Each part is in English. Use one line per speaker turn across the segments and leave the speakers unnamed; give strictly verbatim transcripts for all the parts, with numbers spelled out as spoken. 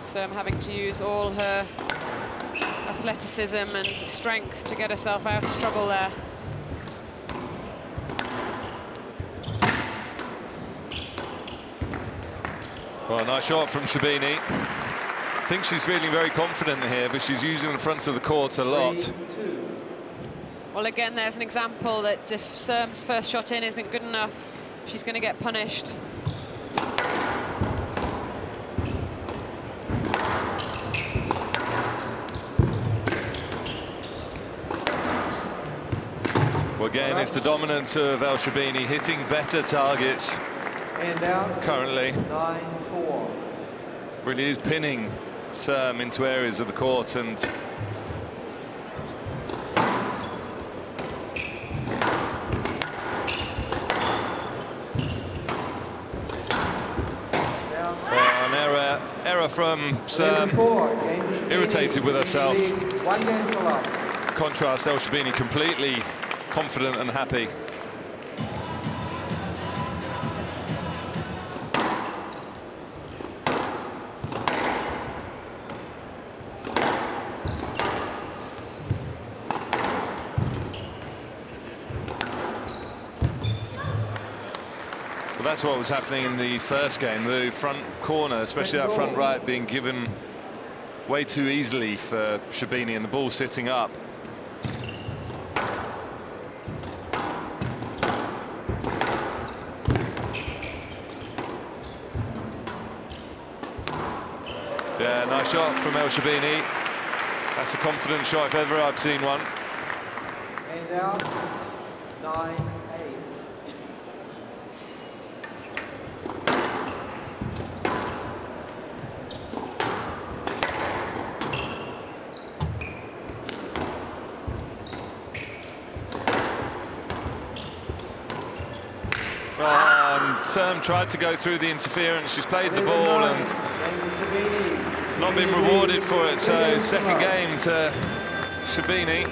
So I'm having to use all her athleticism and strength to get herself out of trouble there.
Well, nice shot from Sherbini. I think she's feeling very confident here, but she's using the fronts of the court a lot.
Well, again, there's an example that if Serm's first shot in isn't good enough, she's going to get punished.
Well, again, it's the dominance of El Sherbini hitting better targets.
And out.
Currently.
nine four.
Really is pinning Serm into areas of the court, and well, an error, error from Serm. Irritated with herself.
One game to love.
Contrast, El Sherbini completely confident and happy. Well, that's what was happening in the first game. The front corner, especially that front right, being given way too easily for Sherbini, and the ball sitting up. Yeah, nice shot from El Sherbini. That's a confident shot if ever I've seen one.
And out, nine eight.
Oh, and Serm tried to go through the interference. She's played the ball and not been rewarded for it. So second game to Sherbini.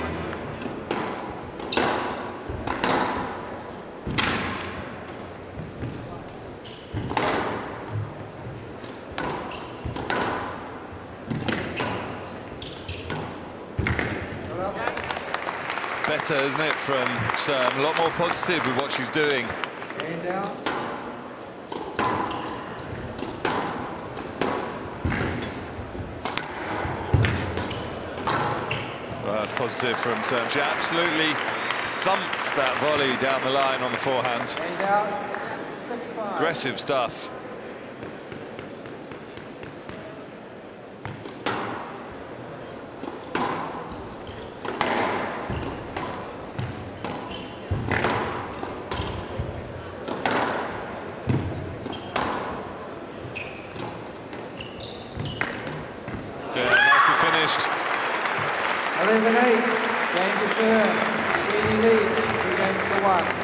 It's better, isn't it, from Serm? A lot more positive with what she's doing.
And out.
Well, that's positive from Serm. She absolutely thumped that volley down the line on the forehand.
And out, six five.
Aggressive stuff.
eleven eight, game to serve. Sherbini leads, two games to one.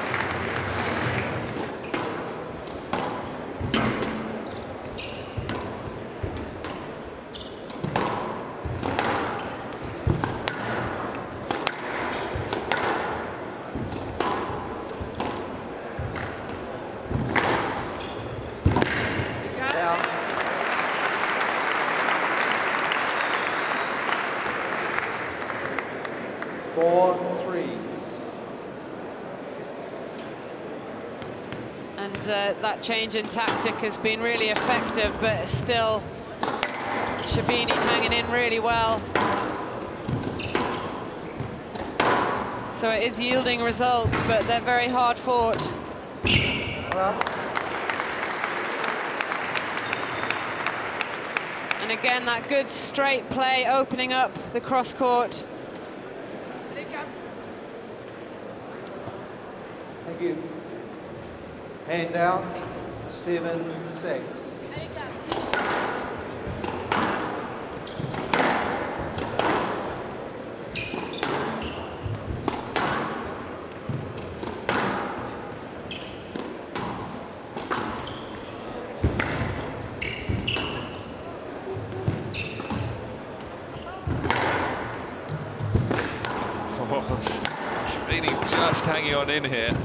four three.
And uh, that change in tactic has been really effective, but still Sherbini hanging in really well. So it is yielding results, but they're very hard fought. And again, that good straight play opening up the cross court.
Thank you. Hand out, seven six.
Sherbini's just hanging on in here.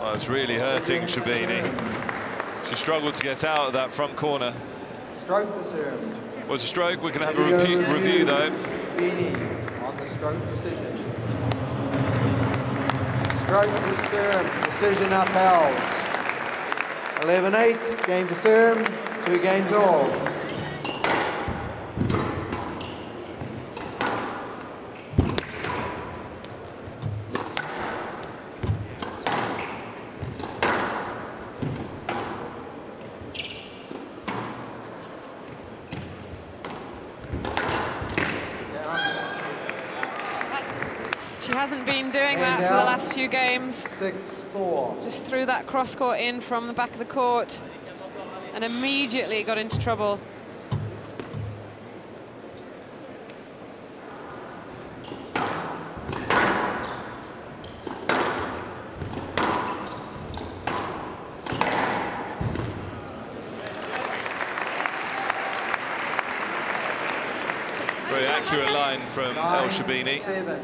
Oh, it's really hurting Sherbini. She struggled to get out of that front corner.
Stroke the serve.
Was a stroke. We can have a repeat review though.
Sherbini on the stroke decision. Stroke to serve, decision upheld. eleven eight, game to serve, two games all.
She hasn't been doing that for the last few games.
six four.
Just threw that cross court in from the back of the court and immediately got into trouble.
Very accurate line from El Sherbini.
Seven.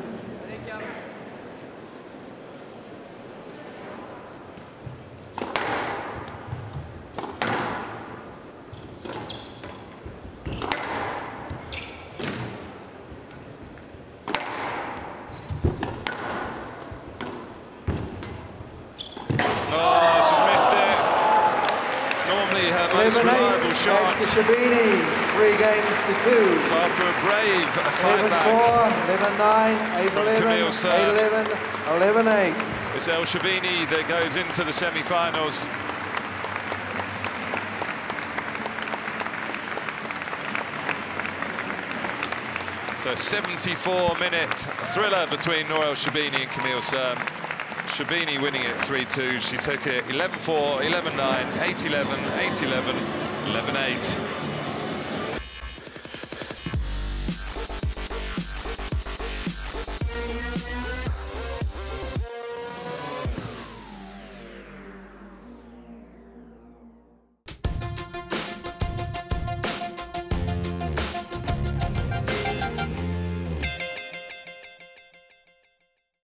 Oh, she's missed it. It's normally her most reliable shot.
Sherbini, three games to two.
So after a brave fight
eleven
back,
four, eleven nine, eight eleven, eight eleven, eleven eight.
it's El Sherbini that goes into the semi-finals. So seventy-four minute thriller between Nour El Sherbini and Camille Serme. Sherbini winning it three two. She took it eleven four, eleven nine, eight eleven, eight eleven, eleven eight.